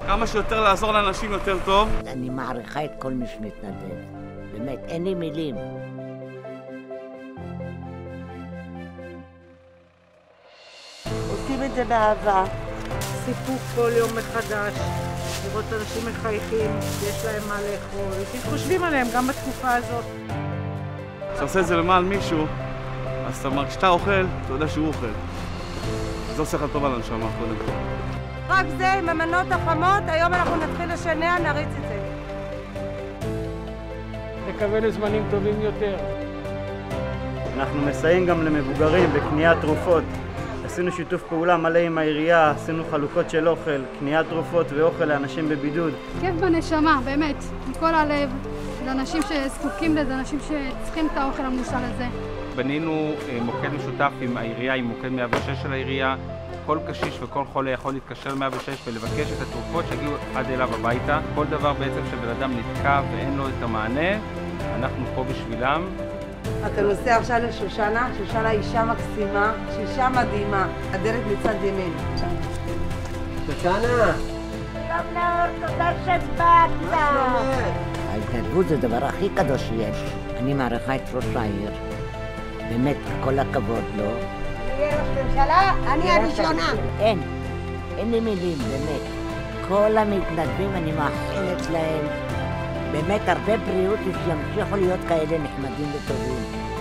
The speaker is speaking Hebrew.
כמה שיותר לעזור לאנשים יותר טוב. אני מעריכה את כל מי שמתנדב. באמת, אין לי מילים. עושים את זה באהבה. סיפוק כל יום מחדש, לראות אנשים מחייכים, יש להם מה לאכול, כי חושבים עליהם גם בתקופה הזאת. כשאתה עושה את זה למען מישהו, אז אתה אומר, כשאתה אוכל, אתה יודע שהוא אוכל. זה עושה לך טוב על הנשמה, קודם כל. רק זה, עם המנות החמות, היום אנחנו נתחיל לשנע, נריץ את זה. נקווה לזמנים טובים יותר. אנחנו מסייעים גם למבוגרים בקניית תרופות. עשינו שיתוף פעולה מלא עם העירייה, עשינו חלוקות של אוכל, קניית תרופות ואוכל לאנשים בבידוד. כיף בנשמה, באמת, מכל הלב, לאנשים שזקוקים לזה, אנשים שצריכים את האוכל המושל הזה. בנינו מוקד משותף עם העירייה, עם מוקד 106 של העירייה. כל קשיש וכל חולה יכול להתקשר ל-106 ולבקש את התרופות שיגיעו עד אליו הביתה. כל דבר בעצם שבן אדם נתקע ואין לו את המענה, אנחנו פה בשבילם. אתה נוסע עכשיו לשושנה, שושנה אישה מקסימה, אישה מדהימה, הדלת מצד ימין. שושנה! שלום נאור, תודה שבאת! ההתנדבות זה הדבר הכי קדוש שיש. אני מעריכה את ראש העיר. באמת, כל הכבוד לו. תהיה ראש ממשלה, אני הראשונה. אין לי מילים, באמת. כל המתנדבים, אני מאחלת להם באמת הרבה בריאות, שימשיכו להיות כאלה נחמדים וטובים.